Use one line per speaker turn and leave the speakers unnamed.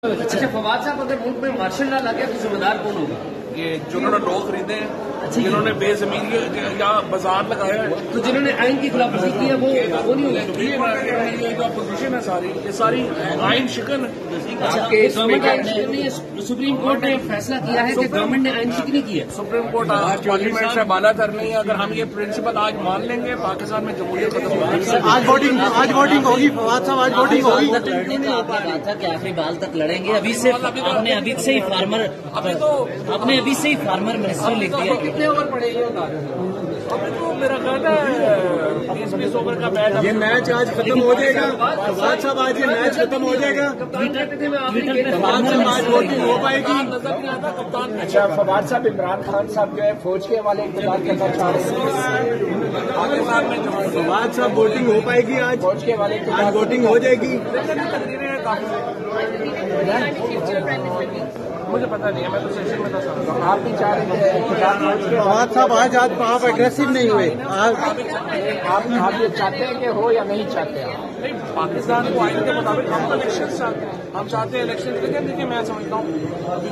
अच्छा फवाद साहब, अगर मुल्क में मार्शल लॉ लग गया तो जिम्मेदार कौन होगा?
ये जिन्होंने लोग खरीदे हैं, जिन्होंने बेजमीन या बाजार लगाया है,
तो जिन्होंने आइन की खिलाफवर्जी की है वो नहीं होगा।
ये जो अपोजिशन है सारी, ये सारी आइन शिकन है।
गवर्नमेंट आइन शिकन नहीं है। सुप्रीम कोर्ट ने फैसला किया है कि गवर्नमेंट ने आइन शिकनी की है।
सुप्रीम कोर्ट पार्लियामेंट से बाला कर रही है। अगर हम ये प्रिंसिपल आज मान लेंगे, पाकिस्तान में जमहूरियत खत्म होगी।
आज वोटिंग होगी फवाद साहब, आज वोटिंग होगी।
लड़ने का आपने कहा था कि आखिरी बाल तक लड़ेंगे। अभी से आपने अभी से ही फार्मर मिनिस्टर लिख दिया।
कितने ओवर पड़े ये बता रहे? अभी तो मेरा ख्याल है 20-20 ओवर का मैच।
ये मैच आज खत्म हो जाएगा फवाद साहब, आज ये मैच खत्म हो जाएगा। फवाद साहब आज वोटिंग हो पाएगी।
नजर नहीं आता कप्तान।
अच्छा फवाद साहब, इमरान खान साहब जो है फौज के हवाले इकतदार करना चाह रहे हैं।
पाकिस्तान में
फवाद साहब वोटिंग हो पाएगी आज,
फौज के हवाले
आज वोटिंग हो जाएगी।
मुझे पता नहीं है, मैं तो सेशन में था।
आप भी चाह रहे थे
फवाद साहब आज आप एग्रेसिव नहीं हुए।
आप ये चाहते हैं कि हो या नहीं चाहते?
नहीं, पाकिस्तान को आइन के मुताबिक हम तो इलेक्शन चाहते हैं। हम चाहते हैं इलेक्शन। लेकिन देखिए, मैं समझता हूँ